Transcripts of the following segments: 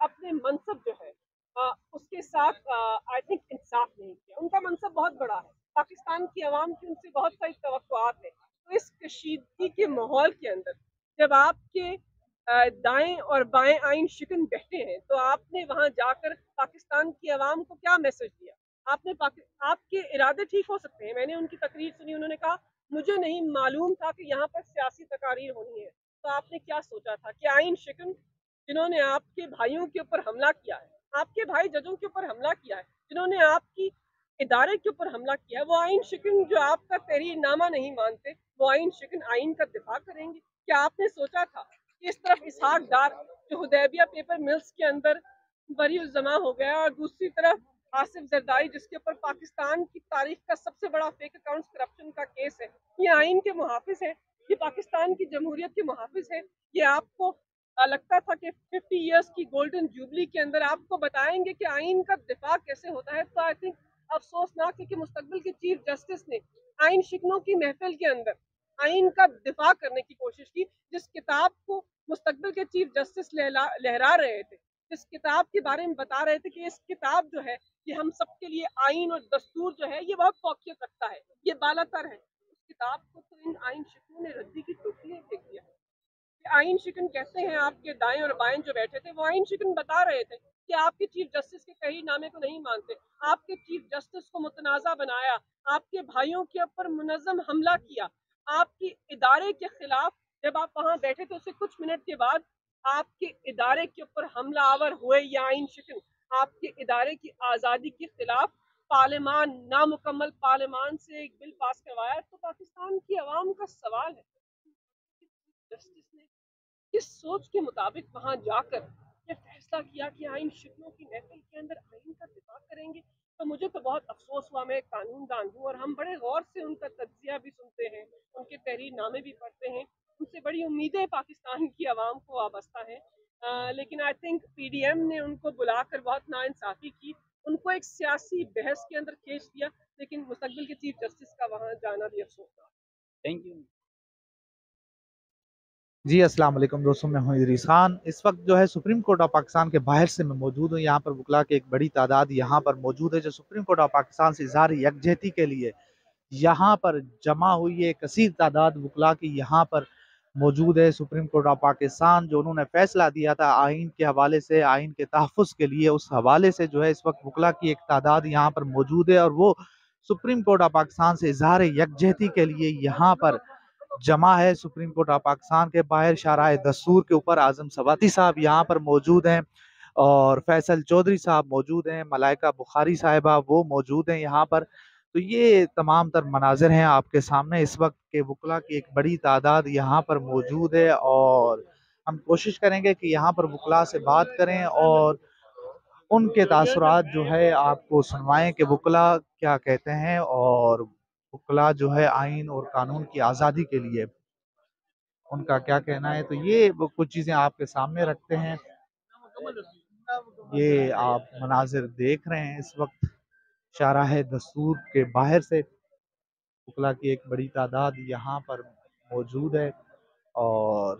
अपने मनसब जो है उसके साथ आई थिंक इंसाफ नहीं किया। उनका मनसब बहुत बड़ा है, पाकिस्तान की आवाम की उनसे बहुत सारी तवक्कुआत है। तो इस कशीदगी के माहौल के अंदर जब आपके दाएं और बाएं आइन शिकन बैठे हैं, तो आपने वहां जाकर पाकिस्तान की आवाम को क्या मैसेज दिया? आपने आपके इरादे ठीक हो सकते हैं, मैंने उनकी तकरीर सुनी, उन्होंने कहा मुझे नहीं मालूम था कि यहाँ पर सियासी तकारीर होनी है। तो आपने क्या सोचा था कि आइन शिकन जिन्होंने आपके भाइयों के ऊपर हमला किया है, आपके भाई जजों के ऊपर हमला किया है, जिन्होंने आपकी इदारे के ऊपर हमला किया है, वो आइन शिकन जो आपका तहरीरनामा नहीं मानते, वो आइन शिकन आइन का दिफा करेंगे? क्या आपने सोचा था कि इस तरफ इसहाक डार जो हुदैबिया पेपर मिल्स के अंदर बरी जमा हो गया, और दूसरी तरफ आसिफ जरदारी जिसके ऊपर पाकिस्तान की तारीख का सबसे बड़ा फेक अकाउंट करप्शन का केस है, ये आइन के मुहाफिज है, ये पाकिस्तान की जमहूरियत के मुहाफिज है। ये आपको लगता था कि 50 इयर्स की गोल्डन जुबली के अंदर आपको बताएंगे कि आइन का दिफा कैसे होता है। तो आई थिंक अफसोसनाक है कि मुस्तकबिल के चीफ जस्टिस ने आइन शिकनों की महफिल के अंदर आइन का दिफा करने की कोशिश की। जिस किताब को मुस्तकबिल के चीफ जस्टिस लहरा रहे थे, जिस किताब के बारे में बता रहे थे कि इस किताब जो है ये हम सबके लिए आइन और दस्तूर जो है ये बहुत फौकियत रखता है, ये बालातर है, उस किताब को तो इन आइन शिकनों ने रद्दी की टोकरी में फेंक दिया। आइन शिकन कहते हैं, आपके दाएं और बाएं जो बैठे थे वो आइन शिकन बता रहे थे कि आपके चीफ जस्टिस के कई नामे को नहीं मानते, आपके चीफ जस्टिस को मुतनाज़ा बनाया, आपके भाइयों के ऊपर मुनज़्ज़म हमला किया, आपकी इदारे के खिलाफ जब आप वहां बैठे थे उससे कुछ मिनट के बाद आपके इदारे के ऊपर हमलावर हुए ये आइन शिकन, आपके इदारे की आज़ादी के खिलाफ पार्लियामान नामुकम्मल पार्लियामान से एक बिल पास करवाया। तो पाकिस्तान की आवाम का सवाल है, जस्टिस ने किस सोच के मुताबिक वहां जाकर ये फैसला किया कि आइन शिकनों की महफिल के अंदर आइन का दिफा करेंगे? तो मुझे तो बहुत अफसोस हुआ, मैं एक कानूनदान हूँ और हम बड़े गौर से उनका तज्जिया भी सुनते हैं, उनके तहरीर नामे भी पढ़ते हैं, उनसे बड़ी उम्मीदें पाकिस्तान की आवाम को वाबस्ता है। लेकिन आई थिंक पीडीएम ने उनको बुलाकर बहुत नाइंसाफ़ी की, उनको एक सियासी बहस के अंदर खींच दिया। लेकिन मुस्तकबिल के चीफ जस्टिस का वहाँ जाना भी अफसोसनाक। Thank you. जी, अस्सलाम वालेकुम दोस्तों, मैं हूँ इदरीस खान। इस वक्त जो है सुप्रीम कोर्ट ऑफ पाकिस्तान के बाहर से मैं मौजूद हूँ। यहाँ पर वकला की एक बड़ी तादाद यहाँ पर मौजूद है, जो सुप्रीम कोर्ट ऑफ पाकिस्तान से इज़हार यकजहती के लिए यहाँ पर जमा हुई है। कसीर तादाद वकला की यहाँ पर मौजूद है। सुप्रीम कोर्ट ऑफ पाकिस्तान जो उन्होंने फैसला दिया था आइन के हवाले से, आइन के तहफ़्फ़ुज़ के लिए, उस हवाले से जो है इस वक्त वकला की एक तादाद यहाँ पर मौजूद है, और वो सुप्रीम कोर्ट ऑफ पाकिस्तान से इज़हार यकजहती के लिए यहाँ पर जमा है। सुप्रीम कोर्ट ऑफ पाकिस्तान के बाहर शाहराह दस्तूर के ऊपर आज़म सवाती साहब यहाँ पर मौजूद हैं, और फैसल चौधरी साहब मौजूद हैं, मलाइका बुखारी साहिबा वो मौजूद हैं यहाँ पर। तो ये तमाम तर मनाज़िर हैं आपके सामने। इस वक्त के वकला की एक बड़ी तादाद यहाँ पर मौजूद है, और हम कोशिश करेंगे कि यहाँ पर वकला से बात करें और उनके तासुरात जो है आपको सुनवाएं कि वकला क्या कहते हैं, और वकला जो है आइन और कानून की आज़ादी के लिए उनका क्या कहना है। तो ये वो कुछ चीज़ें आपके सामने रखते हैं। ये आप मनाजिर देख रहे हैं इस वक्त शाहराह दस्तूर के बाहर से। वकला की एक बड़ी तादाद यहाँ पर मौजूद है, और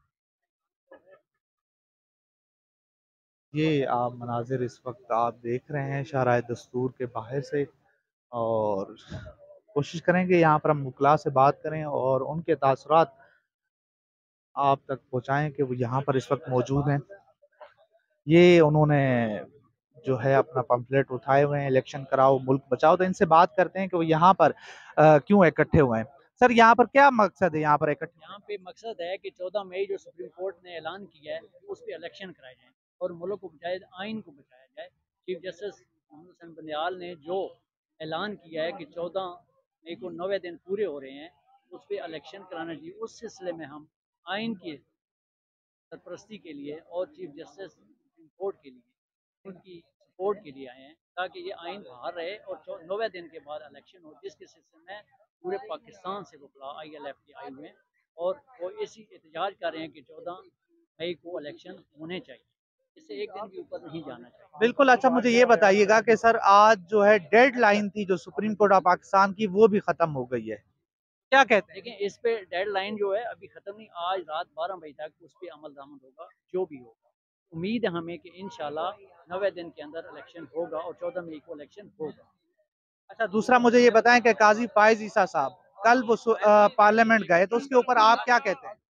ये आप मनाजिर इस वक्त आप देख रहे हैं शाहराह दस्तूर के बाहर से। और कोशिश करेंगे यहाँ पर हम वकला से बात करें और उनके तासुरात आप तक पहुँचाएँ कि वो यहाँ पर इस वक्त मौजूद हैं। ये उन्होंने जो है अपना पम्फलेट उठाए हुए हैं, इलेक्शन कराओ मुल्क बचाओ। तो इनसे बात करते हैं कि वो यहाँ पर क्यों इकट्ठे हुए हैं। सर, यहाँ पर क्या मकसद है यहाँ पर इकट्ठे? यहाँ पे मकसद है कि 14 मई जो सुप्रीम कोर्ट ने ऐलान किया है उस पर इलेक्शन कराए जाएँ और मुल्क को बचाए, आइन को बचाया जाए। चीफ जस्टिस मोहम्मद हुसैन बंदयाल ने जो ऐलान किया है कि 14 मई को 9वें दिन पूरे हो रहे हैं, उस पर इलेक्शन कराना चाहिए। उस सिलसिले में हम आइन की सरपरस्ती के लिए और चीफ जस्टिस सुप्रीम कोर्ट के लिए उनकी सपोर्ट के लिए आए हैं, ताकि ये आइन बाहर रहे और 9वें दिन के बाद इलेक्शन हो, जिसके सिलसिले में पूरे पाकिस्तान से वकला ILF के आए हुए हैं और वो इसी एहतजाज कर रहे हैं कि 14 मई को इलेक्शन होने चाहिए, इससे एक दिन के ऊपर नहीं जाना चाहिए। बिल्कुल। अच्छा, मुझे ये बताइएगा कि सर आज जो है डेडलाइन थी जो सुप्रीम कोर्ट ऑफ पाकिस्तान की, वो भी खत्म हो गई है, क्या कहते हैं? लेकिन इस पे डेडलाइन जो है अभी ख़त्म नहीं, आज रात 12 बजे तक उस पर अमल दरामद होगा जो भी होगा। उम्मीद है हमें कि इंशाल्लाह 90 दिन के अंदर इलेक्शन होगा और 14 मई को इलेक्शन होगा। अच्छा, दूसरा मुझे ये बताएं कि काजी फायज ईसा साहब कल वो पार्लियामेंट गए, तो उसके ऊपर आप क्या कहते हैं?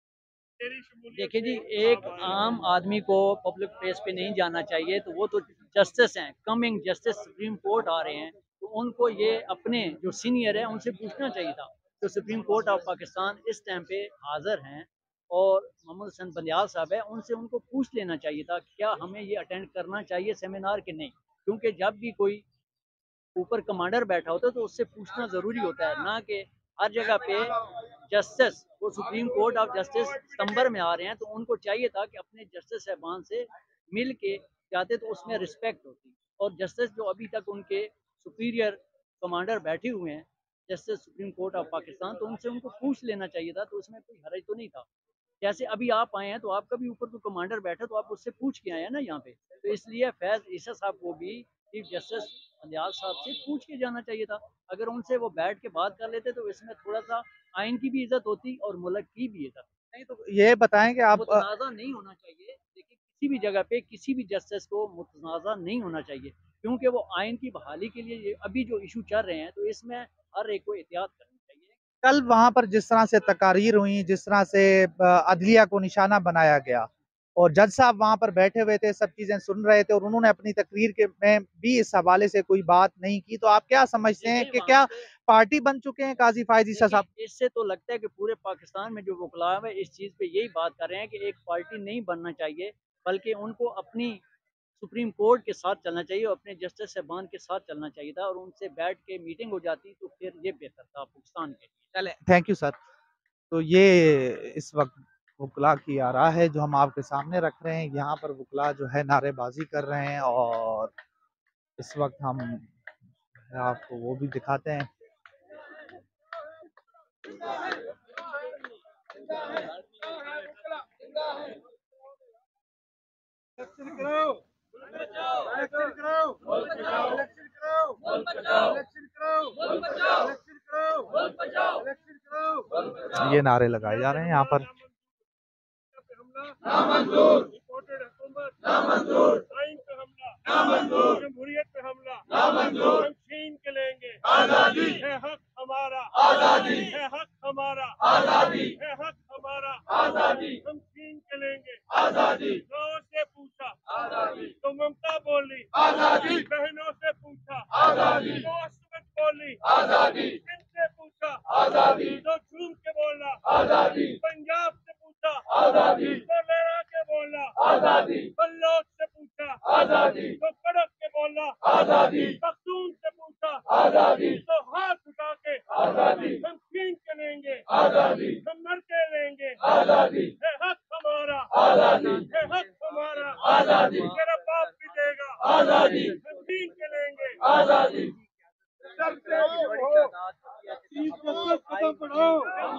देखिए जी, एक आम आदमी को पब्लिक प्लेस पे नहीं जाना चाहिए, तो वो तो जस्टिस हैं, कमिंग जस्टिस सुप्रीम कोर्ट आ रहे हैं, तो उनको ये अपने जो सीनियर है उनसे पूछना चाहिए था। तो सुप्रीम कोर्ट ऑफ पाकिस्तान इस टाइम पे हाजिर हैं और मोहम्मद हसन बंदियाल साहब है, उनसे उनको पूछ लेना चाहिए था कि क्या हमें ये अटेंड करना चाहिए सेमिनार कि नहीं, क्योंकि जब भी कोई ऊपर कमांडर बैठा होता है तो उससे पूछना ज़रूरी होता है, ना कि हर जगह पे जस्टिस वो सुप्रीम कोर्ट ऑफ जस्टिस सितंबर में आ रहे हैं, तो उनको चाहिए था कि अपने जस्टिस साहबान से मिल के जाते तो उसमें रिस्पेक्ट होती। और जस्टिस जो अभी तक उनके सुपीरियर कमांडर बैठे हुए हैं, justice supreme court of Pakistan, तो उनसे उनको पूछ लेना चाहिए था, तो उसमें कोई हर्ज तो नहीं था। जैसे अभी आप आए हैं तो आपका भी ऊपर तो कमांडर बैठा, तो आप उससे पूछ के आए हैं ना यहाँ पे, तो इसलिए फैज ईसा साहब को भी चीफ जस्टिस बंदियाल साहब से पूछ के जाना चाहिए था। अगर उनसे वो बैठ के बात कर लेते तो इसमें थोड़ा सा आइन की भी इज्जत होती और मुल्क की भी इज्जत। नहीं तो ये बताएं कि आप मुतनाज़ा नहीं होना चाहिए, देखिए किसी भी जगह पे किसी भी जस्टिस को मुतनाज़ा नहीं होना चाहिए, क्योंकि वो आइन की बहाली के लिए ये अभी जो इशू चल रहे हैं, तो इसमें हर एक को एहतियात करनी चाहिए। कल वहां पर जिस तरह से तकारीर हुई, जिस तरह से अदलिया को निशाना बनाया गया और जज साहब वहां पर बैठे हुए थे, सब चीजें सुन रहे थे और उन्होंने अपनी तकरीर के में भी इस हवाले से कोई बात नहीं की, तो आप क्या समझते हैं कि क्या पार्टी बन चुके हैं काजी फायज ईसा साहब? इससे तो लगता है कि पूरे पाकिस्तान में जो वकला है इस चीज़ पे यही बात कर रहे हैं कि एक पार्टी नहीं बनना चाहिए, बल्कि उनको अपनी सुप्रीम कोर्ट के साथ चलना चाहिए और अपने जस्टिस साहबान के साथ चलना चाहिए था, और उनसे बैठ के मीटिंग हो जाती तो फिर ये बेहतर था पाकिस्तान के लिए। चले, थैंक यू सर। तो ये इस वक्त वकला की आरा है जो हम आपके सामने रख रहे हैं। यहाँ पर वकला जो है नारेबाजी कर रहे हैं और इस वक्त हम आपको वो भी दिखाते हैं। ये नारे लगाए जा रहे हैं यहाँ पर। रिपोर्टेड हुकूमत नामंजूर, आइन पे हमला नामंजूर, जमहूरियत पे हमला नामंजूर, हम छीन के लेंगे आजादी, है हक हमारा आजादी, है हक हमारा आजादी, है हक हमारा आजादी, हम छीन के लेंगे आजादी। गाँव से पूछा आजादी, तो ममता बोली आजादी, बहनों से पूछा आजादी, तो असमत बोली आजादी, इनसे पूछा आजादी, तो झूम के बोला आजादी, पंजाब से पूछा आजादी, तो लड़ा के बोला आजादी, बल्लौद से पूछा आजादी, तो कड़क के बोला आजादी, पख्तून से पूछा आजादी, तो हाथ उठा के आजादी, हम छीन के लेंगे आजादी, हम मर के लेंगे आजादी, है हक हमारा आजादी, है हक हमारा आजादी, मेरा बाप भी देगा आजादी, हम छीन के लेंगे आजादी। कदम बढ़ाओ,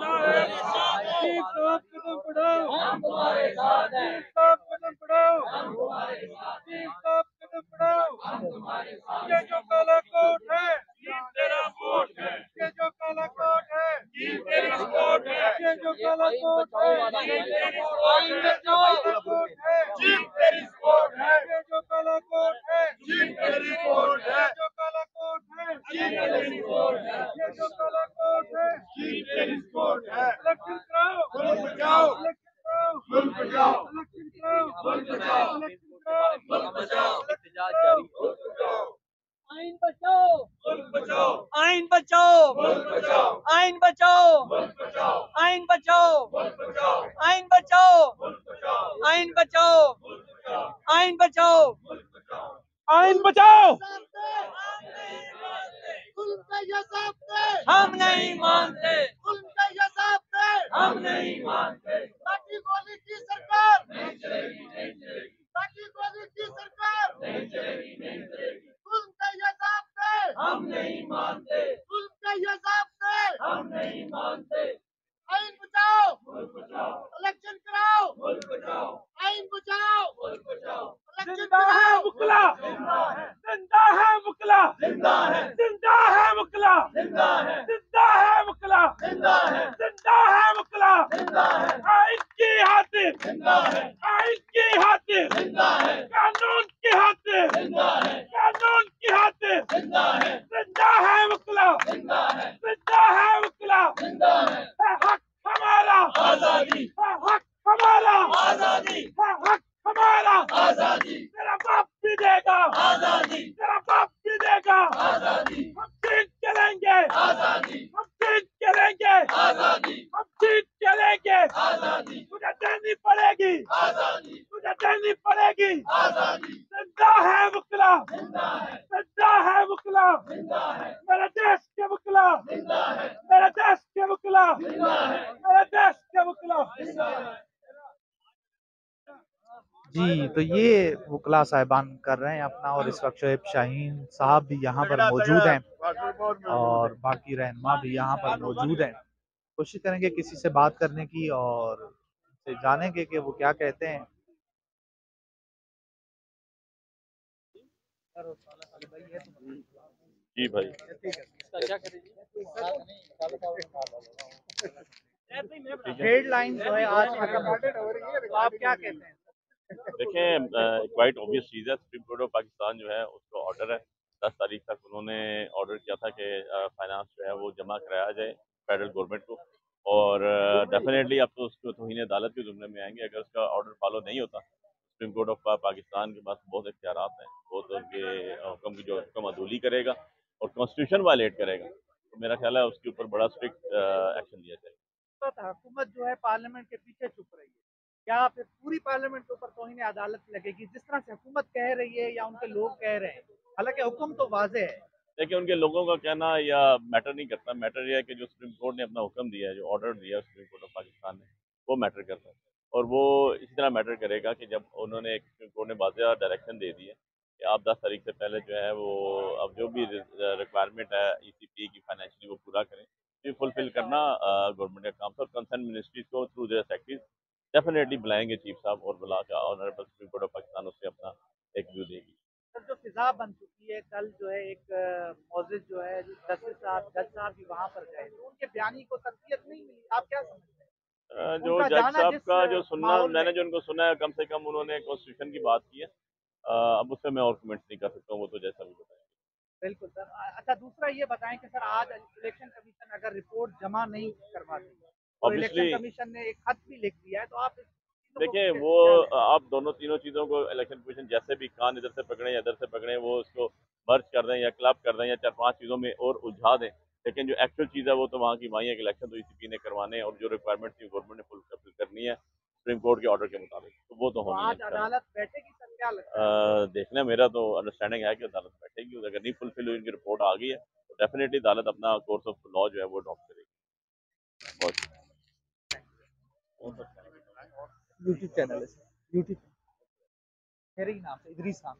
कदम बढ़ाओ, हम तुम्हारे साथ हैं, कदम बढ़ाओ, हम तुम्हारे साथ हैं, कदम बढ़ाओ, हम तुम्हारे साथ हैं। ये जो काला कोट है ये तेरा वोट है, ये जो काला कोट है ये तेरी वोट है, ये जो काला कोट है ये तेरी वोट है, ये जो काला कोट है ये तेरी वोट है, ये जो काला कोट है ये तेरी वोट है, जो काला कोट है ये तेरी वोट है, ये जो काला कोट है ये तेरी वोट है। इलेक्शन कराओ, वोट बचाओ, इलेक्शन कराओ, वोट बचाओ, इलेक्शन कराओ, वोट बचाओ, इलेक्शन कराओ, वोट बचाओ, एहतजाज जारी, वोट बचाओ, आइन बचाओ, वोट बचाओ, आइन बचाओ, वोट बचाओ, आइन बचाओ, वोट बचाओ, आइन बचाओ, वोट बचाओ, आइन बचाओ, वोट बचाओ, आइन बचाओ, वोट बचाओ, आइन बचाओ, वोट बचाओ, आइन बचाओ। हम नहीं मानते, हम नहीं मानते, लाठी गोली की सरकार, नहीं चलेगी, नहीं चलेगी, लाठी गोली की सरकार, नहीं चलेगी, नहीं चलेगी, जुल्म के ये ज़ाब्ते, हम नहीं मानते, जुल्म के ये ज़ाब्ते, हम नहीं मानते, आइन बचाओ, वोट बचाओ, इलेक्शन कराओ, वोट बचाओ, आइन बचाओ, वोट बचाओ, इलेक्शन जिंदा है कराओ, वकला, जिंदा है, जिंदा है वकला, जिंदा है, जिंदा है वकला, जिंदा है, जिंदा है वकला। आजादी, तेरा बाप भी देगा आजादी, तेरा बाप भी देगा आजादी, हम जीत के लेंगे आजादी, हम जीत के लेंगे आजादी, हम जीत के लेंगे आजादी, तुझे देनी पड़ेगी आजादी, तुझे देनी पड़ेगी आजादी, जिंदा है वकला, जिंदा है, जिंदा है वकला, जिंदा है, मेरे देश के वकला, जिंदा है, मेरे देश के वकला, जिंदा है, मेरे देश के वकला, जिंदा है। जी, तो ये वकला साहिबान कर रहे हैं अपना, और इस वक्त शोएब शाहीन साहब भी यहाँ पर मौजूद हैं और बाकी रहनुमा भी यहाँ पर मौजूद हैं। कोशिश करेंगे किसी से बात करने की और से जानेंगे कि वो क्या कहते हैं। जी भाई, डेडलाइन जो है आज खत्म हो गई, तो आप क्या कहते हैं? देखें क्वाइट ऑब्वियस चीज़ है, सुप्रीम कोर्ट ऑफ पाकिस्तान जो है उसका ऑर्डर है 10 तारीख तक। उन्होंने ऑर्डर किया था कि फाइनेंस जो है वो जमा कराया जाए फेडरल गवर्नमेंट को, और डेफिनेटली अब तो उसको तौहीन अदालत के जुमले में आएंगे अगर उसका ऑर्डर फॉलो नहीं होता। सुप्रीम कोर्ट ऑफ पाकिस्तान के पास बहुत इख्तियारात हैं, वो तो उनके हुक्म की जो हुक्म अदूली करेगा और कॉन्स्टिट्यूशन वायलेट करेगा, तो मेरा ख्याल है उसके ऊपर बड़ा स्ट्रिक्ट एक्शन लिया जाएगा। हुकूमत जो है पार्लियामेंट के पीछे छुप रही है, क्या फिर पूरी पार्लियामेंट के ऊपर तौहीन अदालत लगेगी जिस तरह से हुकूमत कह रही है या उनके लोग कह रहे हैं? हालांकि हुक्म तो वाज़ेह है। देखिए उनके लोगों का कहना या मैटर नहीं करता, मैटर यह है कि जो सुप्रीम कोर्ट ने अपना हुक्म दिया है, जो ऑर्डर दिया है सुप्रीम कोर्ट ऑफ पाकिस्तान ने, वो मैटर करता है। और वो इसी तरह मैटर करेगा कि जब उन्होंने एक सुप्रीम कोर्ट ने वाज़ेह डायरेक्शन दे दी है कि आप 10 तारीख से पहले जो है वो अब जो भी रिक्वायरमेंट है ECP की फाइनेंशियली वो पूरा करें, तो फुलफिल करना गवर्नमेंट का काम था। और कंसर्न मिनिस्ट्रीज को थ्रू देयर सेक्रेटरीज डेफिनेटली बुलाएंगे चीफ साहब, और बुला के honourable supreme court of Pakistan उससे अपना एक व्यू देगी। सर, जो फिजा बन चुकी है, कल जो है एक मौजिद जो है जस्टिस साहब, जज साहब भी वहाँ पर गए, तो उनके बयानी को तस्वीर नहीं मिली, आप क्या समझते हैं? जो उनका जज जाना साहब जिस का जो सुनना, माहौल में, मैंने जो उनको सुना है, कम से कम उन्होंने कॉन्स्टिट्यूशन की बात की है। अब उससे मैं और कमेंट्स नहीं कर सकता हूँ, वो तो जैसा भी बताएं। बिल्कुल सर। अच्छा, दूसरा ये बताएं कि सर आज इलेक्शन कमीशन अगर रिपोर्ट जमा नहीं करवाती और इलेक्शन ऑब्वियसली कमीशन ने एक खत भी लिख दिया है, तो आप देखिए वो आप दोनों तीनों चीज़ों को इलेक्शन कमीशन जैसे भी कान इधर से पकड़े या इधर से पकड़े, वो उसको मर्ज कर दें या क्लब कर दें या 4-5 चीज़ों में और उलझा दें, लेकिन जो एक्चुअल चीज़ है वो तो वहाँ की वहीं है कि इलेक्शन तो ECP ने करवाने हैं और जो रिक्वायरमेंट थी गवर्नमेंट ने फुल करनी है सुप्रीम कोर्ट के ऑर्डर के मुताबिक, तो वो तो होनी आज है। अदालत बैठेगी सर, क्या लगता है? देखना, मेरा तो अंडरस्टैंडिंग है कि अदालत बैठेगी, अगर नहीं फुलफिल हुई, उनकी रिपोर्ट आ गई है तो डेफिनेटली अदालत अपना कोर्स ऑफ लॉ जो है वो अडॉप्ट करेगी। बहुत यूट्यूब चैनल है, यूट्यूब मेरे ही नाम से इदरीस खान।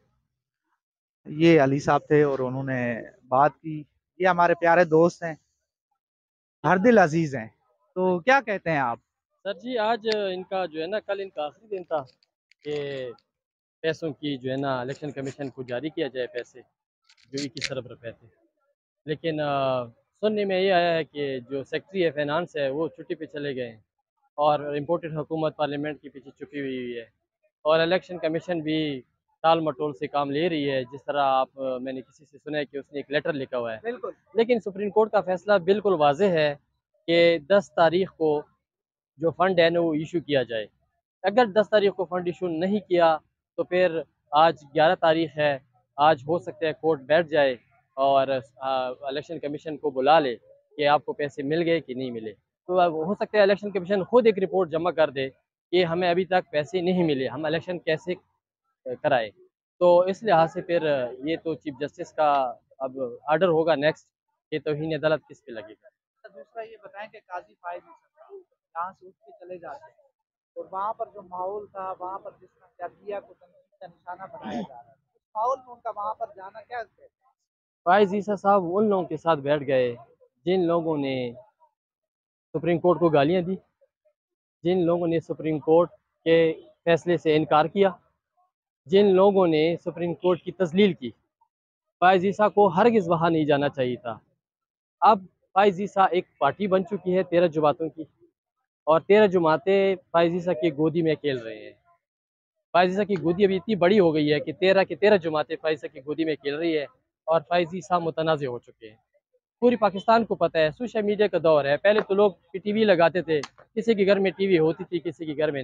ये अली साहब थे और उन्होंने बात की। ये हमारे प्यारे दोस्त हैं, हर दिल अजीज हैं, तो क्या कहते हैं आप? सर जी, आज इनका जो है ना, कल इनका आखिरी दिन था कि पैसों की जो है ना इलेक्शन कमीशन को जारी किया जाए पैसे जो 21 अरब रुपए थे, लेकिन सुनने में ये आया है कि जो सेक्रेटरी है फाइनेंस है वो छुट्टी पे चले गए हैं और इम्पोर्टेड हुकूमत पार्लियामेंट के पीछे छुपी हुई है, और इलेक्शन कमीशन भी टाल मटोल से काम ले रही है। जिस तरह आप मैंने किसी से सुना है कि उसने एक लेटर लिखा हुआ है, बिल्कुल। लेकिन सुप्रीम कोर्ट का फैसला बिल्कुल वाज़ेह है कि 10 तारीख को जो फ़ंड है ना वो इशू किया जाए। अगर 10 तारीख को फ़ंड इशू नहीं किया तो फिर आज 11 तारीख है, आज हो सकता है कोर्ट बैठ जाए और इलेक्शन कमीशन को बुला ले कि आपको पैसे मिल गए कि नहीं मिले। तो अब हो सकता है इलेक्शन कमीशन खुद एक रिपोर्ट जमा कर दे कि हमें अभी तक पैसे नहीं मिले, हम इलेक्शन कैसे कराए। तो इस लिहाज से फिर ये तो चीफ जस्टिस का अब ऑर्डर होगा नेक्स्ट कि तौहीन अदालत किस पे लगेगा। दूसरा ये बताएं कि काजी फाइज यहाँ से उठ के चले जाते हैं और वहाँ पर जो माहौल था, वहाँ पर जिस तरह जर्जिया को तनकीद का निशाना बनाया जा रहा है, उस माहौल में उनका वहाँ पर जाना क्या कहते हैं? फाइज ईसा साहब उन लोगों के साथ बैठ गए जिन लोगों ने सुप्रीम कोर्ट को गालियाँ दी, जिन लोगों ने सुप्रीम कोर्ट के फैसले से इनकार किया, जिन लोगों ने सुप्रीम कोर्ट की तजलील की। फाइज ईसा को हरगिज़ वहाँ नहीं जाना चाहिए था। अब फाइज ईसा एक पार्टी बन चुकी है 13 जमातों की, और 13 जमातें फाइज ईसा की गोदी में खेल रहे हैं। फाइज ईसा की गोदी अभी इतनी बड़ी हो गई है कि 13 की 13 जमातें फाइज ईसा की गोदी में खेल रही है और फाइज ईसा मुतनाज़ हो चुके हैं। पूरी पाकिस्तान को पता है सोशल मीडिया का दौर है। पहले तो लोग टीवी लगाते थे, किसी के घर में टीवी होती थी, किसी के घर में नहीं।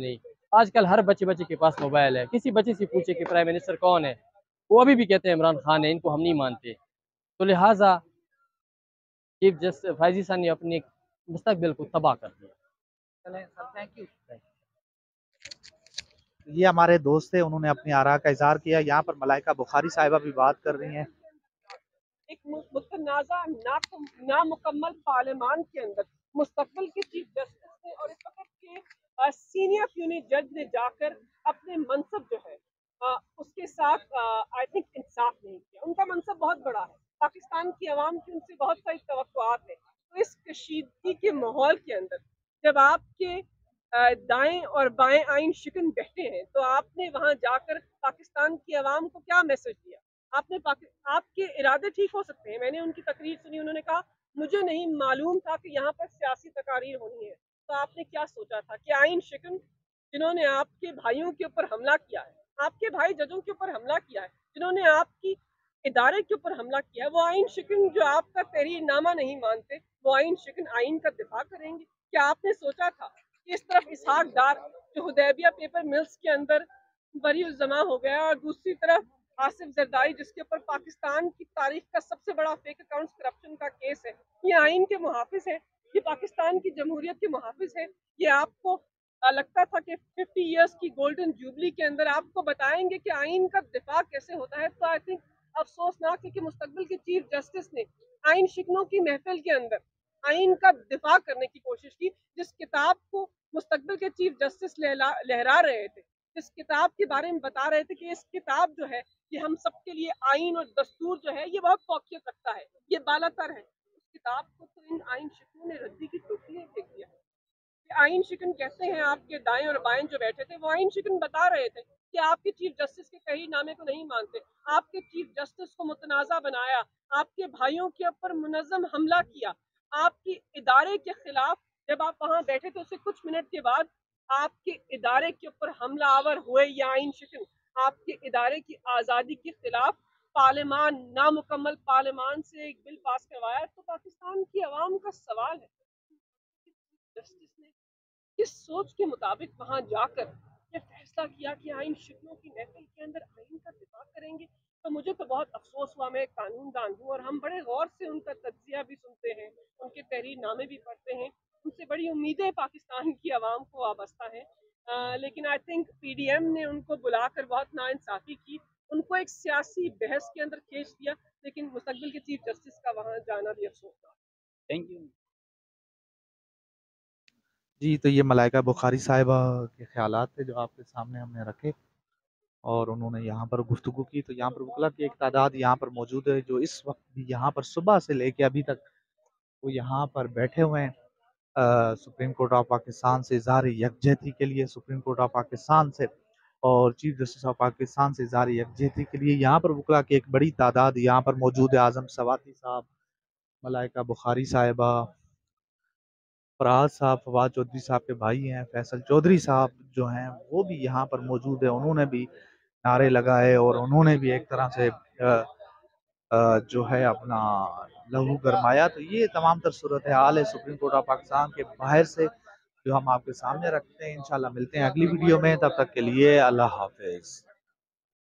आजकल हर बच्चे के पास मोबाइल है। किसी बच्चे से पूछे कि प्राइम मिनिस्टर कौन है, वो अभी भी कहते हैं इमरान खान है, इनको हम नहीं मानते। तो लिहाजा चीफ जस्टिस फैजी साहब ने अपने मुस्तकबिल को तबाह कर दिया। चलें सर, थैंक यू। ये हमारे दोस्त थे, उन्होंने अपनी आरा का इजहार किया। यहाँ पर मलाइका बुखारी साहिबा भी बात कर रही हैं। एक मुतनाज़ा नामुकम्मल पार्लियामान के अंदर मुस्तकबिल के चीफ जस्टिस ने और इस वक्त के सीनियर यूनिट जज ने जाकर अपने मनसब जो है उसके साथ आई थिंक इंसाफ नहीं किया। उनका मनसब बहुत बड़ा है, पाकिस्तान की आवाम की उनसे बहुत सारी तवक्कुआत है। तो इस कशीदगी के माहौल के अंदर जब आपके दाएं और बाएं आइन शिकन बैठे हैं तो आपने वहां जाकर पाकिस्तान की आवाम को क्या मैसेज दिया? आपके इरादे ठीक हो सकते हैं। मैंने उनकी तकरीर सुनी, उन्होंने कहा मुझे नहीं मालूम था कि यहाँ पर सियासी तकारीर होनी है। तो आपने क्या सोचा था कि आइन शिकन जिन्होंने आपके भाइयों के ऊपर हमला किया है, आपके भाई जजों के ऊपर हमला किया है, जिन्होंने आपकी इदारे के ऊपर हमला किया है, वो आइन शिकन जो आपका तहरीरनामा नहीं मानते, वो आइन शिकन आइन का दिफा करेंगे? क्या आपने सोचा था कि इस तरफ इसहाक डार जो हुदैबिया पेपर मिल्स के अंदर बरी जमा हो गया और दूसरी तरफ आसिफ जरदारी जिसके ऊपर पाकिस्तान की तारीख का सबसे बड़ा फेक अकाउंट्स करप्शन का केस है, ये आइन के मुहाफिज है, ये पाकिस्तान की जमहूरियत के मुहाफिज है। ये आपको लगता था कि 50 इयर्स की गोल्डन जुबली के अंदर आपको बताएंगे कि आइन का दिफा कैसे होता है। तो आई थिंक अफसोसनाक है कि मुस्तकबिल के चीफ जस्टिस ने आइन शिकनों की महफिल के अंदर आइन का दिफा करने की कोशिश की। जिस किताब को मुस्तकबिल के चीफ जस्टिस लहरा रहे थे, जिस किताब के बारे में बता रहे थे कि इस किताब जो है ये हम सबके लिए आइन और दस्तूर जो है ये बहुत फौकियत रखता है, ये बालातर है, उस किताब को तो इन आइन शिकनों ने रद्दी की टोकरी में फेंक दिया। आइन शिकन कहते हैं, आपके दाएं और बाएं जो बैठे थे वो आइन शिकन बता रहे थे कि आपके चीफ जस्टिस के तहरीरनामे को नहीं मानते, आपके चीफ जस्टिस को मुतनाज़ा बनाया, आपके भाइयों के ऊपर मुनज़्ज़म हमला किया, आपकी इदारे के खिलाफ जब आप वहां बैठे थे उससे कुछ मिनट के बाद आपके इदारे के ऊपर हमला आवर हुए। या आइन शिकन आपके इदारे की आज़ादी के खिलाफ पार्लियामान नामुकम्मल पार्लियामान से एक बिल पास करवाया। तो पाकिस्तान की आवाम का सवाल है, जस्टिस ने किस सोच के मुताबिक वहां जाकर ये फैसला किया कि आइन शिकनों की महफिल के अंदर आइन का दिफा करेंगे? तो मुझे तो बहुत अफसोस हुआ। मैं एक कानूनदान हूँ और हम बड़े गौर से उनका तज्जिया भी सुनते हैं, उनके तहरीरनामे भी पढ़ते हैं, उनसे बड़ी उम्मीदें पाकिस्तान की आवाम को वाबस्ता है। लेकिन आई थिंक PDM ने उनको बुलाकर बहुत नाइंसाफ़ी की, उनको एक सियासी बहस के अंदर खींच दिया। लेकिन मुस्तकबिल के चीफ जस्टिस का वहाँ जाना भी अफसोसनाक। Thank you. जी, तो ये मलाइका बुखारी साहिबा के ख़्यालात थे जो आपके सामने हमने रखे और उन्होंने यहाँ पर गुफ्तगू की। तो यहाँ पर वकला की एक तादाद यहाँ पर मौजूद है जो इस वक्त भी यहाँ पर सुबह से लेके अभी तक वो यहाँ पर बैठे हुए हैं सुप्रीम कोर्ट ऑफ पाकिस्तान से इज़हार यकजहती के लिए, सुप्रीम कोर्ट ऑफ पाकिस्तान से और चीफ जस्टिस ऑफ पाकिस्तान से इज़हार यकजहती के लिए यहाँ पर वकला की एक बड़ी तादाद यहाँ पर मौजूद है। आज़म सवाती साहब, मलाइका बुखारी साहिबा, फराज साहब, फवाद चौधरी साहब के भाई हैं, फैसल चौधरी साहब जो हैं वो भी यहाँ पर मौजूद है। उन्होंने भी नारे लगाए और उन्होंने भी एक तरह से जो है अपना लहू गरमाया। तो ये तमाम तर सूरत हाल है सुप्रीम कोर्ट ऑफ पाकिस्तान के बाहर से जो हम आपके सामने रखते हैं। इंशाल्लाह मिलते हैं अगली वीडियो में, तब तक के लिए अल्लाह हाफिज़।